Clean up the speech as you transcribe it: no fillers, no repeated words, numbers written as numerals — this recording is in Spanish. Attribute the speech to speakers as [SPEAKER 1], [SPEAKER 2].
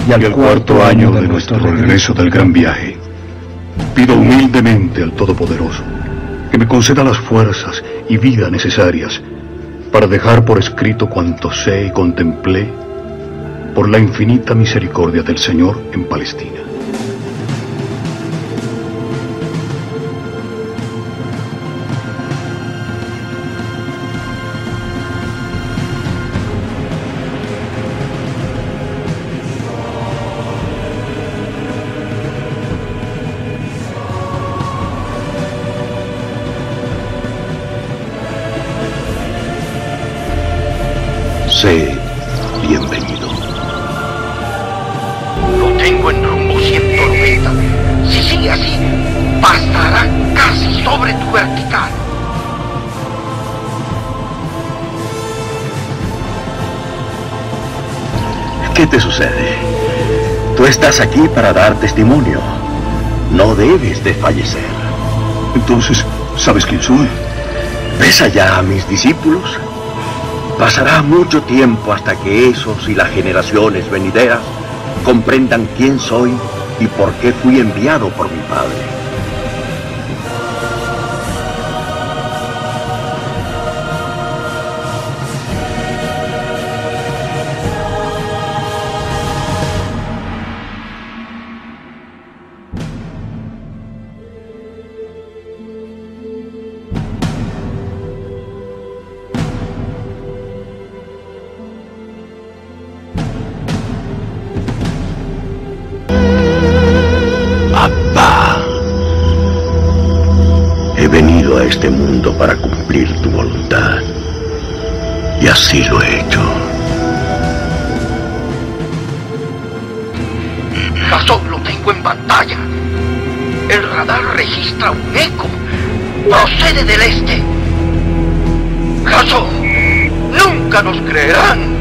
[SPEAKER 1] y al cuarto año de nuestro regreso del gran viaje, pido humildemente al Todopoderoso que me conceda las fuerzas y vida necesarias para dejar por escrito cuanto sé y contemplé por la infinita misericordia del Señor en Palestina.
[SPEAKER 2] Sé bienvenido.
[SPEAKER 3] Lo tengo en rumbo 190. Si sigue así, pasará casi sobre tu vertical.
[SPEAKER 2] ¿Qué te sucede? Tú estás aquí para dar testimonio. No debes de fallecer.
[SPEAKER 1] Entonces, ¿sabes quién soy?
[SPEAKER 2] ¿Ves allá a mis discípulos? Pasará mucho tiempo hasta que esos y las generaciones venideras comprendan quién soy y por qué fui enviado por mi Padre. He venido a este mundo para cumplir tu voluntad, y así lo he hecho.
[SPEAKER 3] Jasón, lo tengo en pantalla. El radar registra un eco. Procede del este. Jasón, nunca nos creerán.